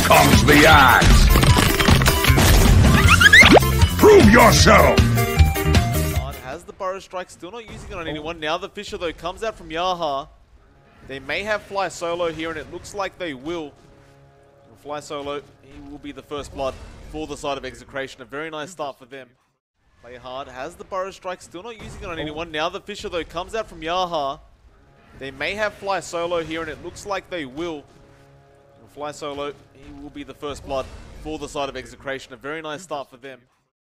comes the axe! Prove yourself! Has the Burrow Strike, still not using it on anyone. Now the Fisher, though, comes out from Yaha. They may have Fly Solo here, and it looks like they will. Fly Solo, he will be the first blood for the side of Execration. A very nice start for them. Play hard, has the Burrow Strike, still not using it on anyone. Now the Fisher, though, comes out from Yaha. They may have Fly Solo here, and it looks like they will. Fly Solo, he will be the first blood for the side of Execration. A very nice start for them.